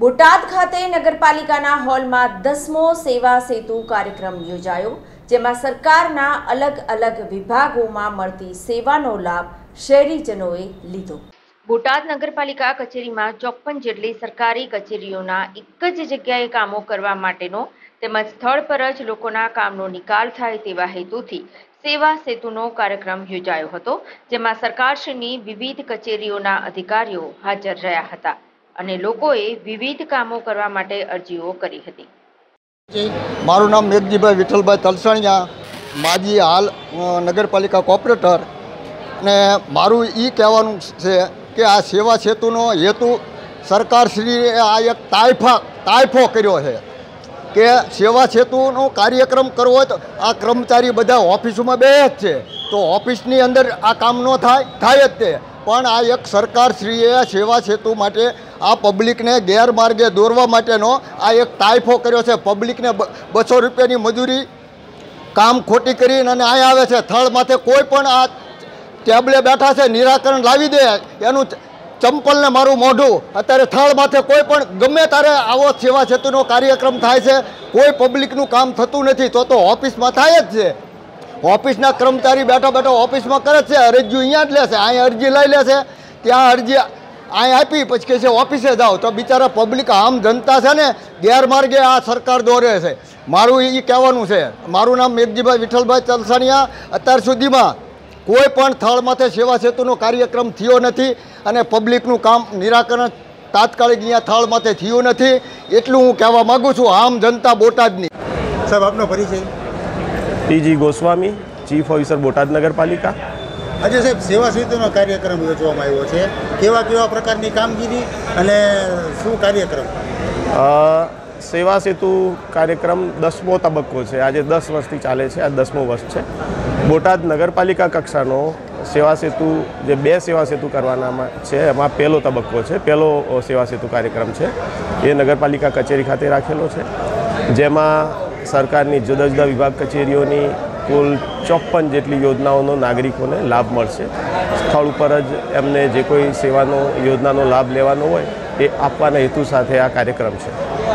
બોટાદ ખાતે નગરપાલિકાના હોલમાં 10મો સેવા સેતુ કાર્યક્રમ યોજાયો, જેમાં સરકારના અલગ અલગ વિભાગોમાં મળતી સેવાનો લાભ શહેરીજનોએ લીધો। બોટાદ નગરપાલિકા કચેરીમાં 54 જેટલી સરકારી કચેરીઓના એક જ જગ્યાએ કામો કરવા માટેનો તેમજ સ્થળ પર જ લોકોના કામનો નિકાલ થાય તેવા હેતુથી સેવા સેતુનો કાર્યક્રમ યોજાયો હતો, જેમાં સરકારશ્રીની વિવિધ કચેરીઓના અધિકારીઓ હાજર રહ્યા હતા અને લોકોએ વિવિધ કામો કરવા માટે અરજીઓ કરી હતી। મારું નામ મેઘજીભાઈ વિઠ્ઠલભાઈ તલસાણિયા, માજી હાલ નગરપાલિકા કોર્પોરેટર, અને મારું એ કહેવાનું છે કે આ સેવા સેતુનો હેતુ સરકારશ્રીએ આ એક તાયફો કર્યો છે કે સેવા સેતુનો કાર્યક્રમ કરવો હોય તો આ કર્મચારી બધા ઓફિસોમાં બે જ છે, તો ઓફિસની અંદર આ કામ ન થાય જ તે, પણ આ એક સરકારશ્રીએ સેવા સેતુ માટે આ પબ્લિકને ગેરમાર્ગે દોરવા માટેનો આ એક તાયફો કર્યો છે। પબ્લિકને 200 રૂપિયાની મજૂરી કામ ખોટી કરીને અને અહીંયા આવે છે, થળ માથે કોઈ પણ આ ટેબલે બેઠા છે નિરાકરણ લાવી દે, એનું ચંપલને મારું મોઢું। અત્યારે થળ માથે કોઈ પણ ગમે ત્યારે આવો સેવા સેતુનો કાર્યક્રમ થાય છે, કોઈ પબ્લિકનું કામ થતું નથી, તો ઓફિસમાં થાય જ છે। ઓફિસના કર્મચારી બેઠા બેઠા ઓફિસમાં કરે છે, અરજી અહીંયા જ લે છે, અહીંયા અરજી લઈ લે છે, ત્યાં અરજી અહીંયા આપી પછી કહે છે ઓફિસે જાઓ, તો બિચારા પબ્લિક આમ જનતા છે ને ગેરમાર્ગે આ સરકાર દોરે છે। મારું એ કહેવાનું છે। મારું નામ મેઘજીભાઈ વિઠ્ઠલભાઈ તલસાણિયા। અત્યાર સુધીમાં કોઈ પણ થળ માથે સેવા સેતુનો કાર્યક્રમ થયો નથી અને પબ્લિકનું કામ નિરાકરણ તાત્કાલિક અહીંયા થળ માથે થયું નથી, એટલું હું કહેવા માગું છું આમ જનતા બોટાદની। સાહેબ, આપનો પરિચય? T G. Goswami, chief officer Botad નગરપાલિકા। આજે સાહેબ સેવા સેતુનો કાર્યક્રમ યોજવામાં આવ્યો છે, કેવા પ્રકારની કામગીરી અને શું કાર્યક્રમ? સેવા સેતુ કાર્યક્રમ 10મો તબક્કો છે, આજે 10 વર્ષથી ચાલે છે, આ 10મો વર્ષ છે। બોટાદ નગરપાલિકા કક્ષાનો સેવા સેતુ જે 2 સેવા સેતુ કરવાના છે, એમાં પહેલો તબક્કો છે, પહેલો સેવા સેતુ કાર્યક્રમ છે, એ નગરપાલિકા કચેરી ખાતે રાખેલો છે, જેમાં સરકારની જુદા જુદા વિભાગ કચેરીઓની કુલ 54 જેટલી યોજનાઓનો નાગરિકોને લાભ મળશે। સ્થળ ઉપર જ એમને જે કોઈ સેવાનો યોજનાનો લાભ લેવાનો હોય એ આપવાના હેતુ સાથે આ કાર્યક્રમ છે।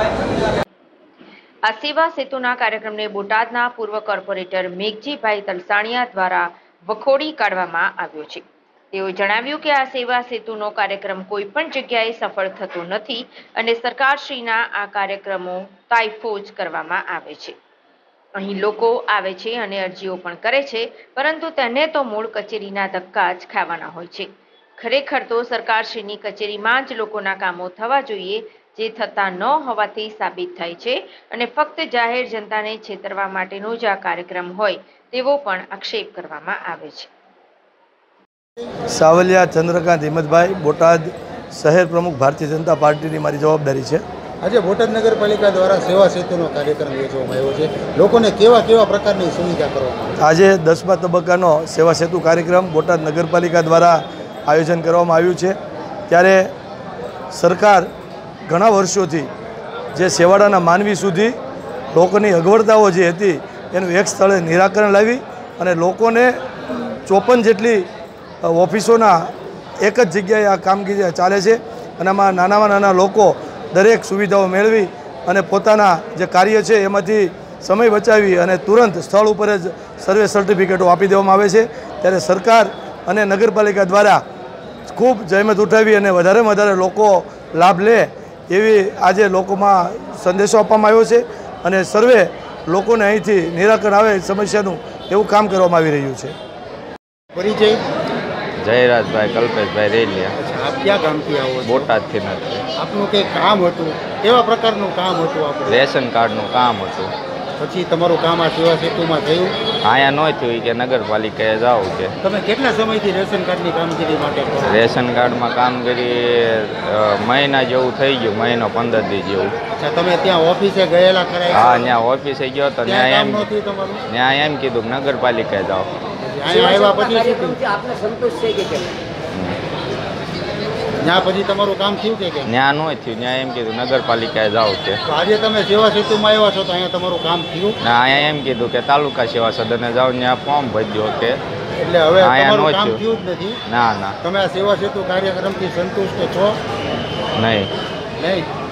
આ સેવા સેતુના કાર્યક્રમને બોટાદના પૂર્વ કોર્પોરેટર મેઘજીભાઈ તલસાણિયા દ્વારા વખોડી કાઢવામાં આવ્યો છે। તેઓએ જણાવ્યું કે આ સેવા સેતુનો કાર્યક્રમ કોઈ પણ જગ્યાએ સફળ થતો નથી અને સરકારશ્રીના આ કાર્યક્રમો તાયફો જ કરવામાં આવે છે। અહીં લોકો આવે છે અને અરજીઓ પણ કરે છે, પરંતુ તેને તો મૂળ કચેરીના ધક્કા જ ખાવાના હોય છે। ખરેખર તો સરકારશ્રીની કચેરીમાં જ લોકોના કામો થવા જોઈએ, જે થતા ન હોવાથી સાબિત થાય છે અને ફક્ત જાહેર જનતાને છેતરવા માટેનો જ આ કાર્યક્રમ હોય તેવો પણ આક્ષેપ કરવામાં આવે છે। સાવલિયા ચંદ્રકાંત હિંમતભાઈ, બોટાદ શહેર પ્રમુખ, ભારતીય જનતા પાર્ટીની મારી જવાબદારી છે। આજે બોટાદ નગરપાલિકા દ્વારા સેવા સેતુનો કાર્યક્રમ યોજવામાં આવ્યો છે, લોકોને કેવા પ્રકારની સુવિધા કરવામાં આજે 10મા તબક્કાનો સેવા સેતુ કાર્યક્રમ બોટાદ નગરપાલિકા દ્વારા આયોજન કરવામાં આવ્યું છે। ત્યારે સરકાર ઘણા વર્ષોથી જે છેવાડાના માનવી સુધી લોકોની અગવડતાઓ જે હતી એનું એક સ્થળે નિરાકરણ લાવી અને લોકોને 54 જેટલી ઓફિસોના એક જ જગ્યાએ આ કામગીરી ચાલે છે અને આમાં નાનામાં નાના લોકો દરેક સુવિધાઓ મેળવી અને પોતાના જે કાર્ય છે એમાંથી સમય બચાવી અને તુરંત સ્થળ ઉપર જ સર્વે સર્ટિફિકેટો આપી દેવામાં આવે છે। ત્યારે સરકાર અને નગરપાલિકા દ્વારા ખૂબ જહેમત ઉઠાવી અને વધારેમાં વધારે લોકો લાભ લે એવી આજે લોકોમાં સંદેશો આપવામાં આવ્યો છે અને સર્વે લોકોને અહીંથી નિરાકરણ આવે સમસ્યાનું એવું કામ કરવામાં આવી રહ્યું છે। પરિચય? જયરાજભાઈ કલ્પેશભાઈ રેલિયા। આપ ક્યાં ગામથી આવો છો? બોટાદથી નથી। આપનું કંઈ કામ હતું, કેવા પ્રકારનું કામ હતું? આપણે રેશન કાર્ડનું કામ હતું। પછી તમારું કામ આ સેવા સેતુમાં થયું? અહીંયા ન થયું કે નગરપાલિકાએ જાવ છે। તમે કેટલા સમયથી રેશન કાર્ડની કામગીરી માટે કરો? રેશન કાર્ડમાં કામગીરી મહિના જેવું થઈ ગયું, મહિનો 15 દી જેવું। અચ્છા, તમે ત્યાં ઓફિસે ગયેલા ખરા? હા, ત્યાં ઓફિસે ગયો તો ત્યાં એમ કીધું કે નગરપાલિકાએ જાઓ। અહીંયા આવ્યા પછી આપને સંતોષ છે કે કેમ? ત્યાં પછી તમારું કામ થયું કે કેમ? ત્યાં ન થયું, ત્યાં એમ કીધું નગરપાલિકાએ જાવ છે। આજે તમે સેવા સેતુમાં આવ્યા છો તો અહીંયા તમારું કામ થયું? ના, અહીંયા એમ કીધું કે તાલુકા સેવા સદને જાઓ, ત્યાં ફોર્મ ભર્યો કે એટલે હવે તમારું કામ થયું જ નથી? ના। તમે આ સેવા સેતુ કાર્યક્રમથી સંતુષ્ટ છો? નહીં।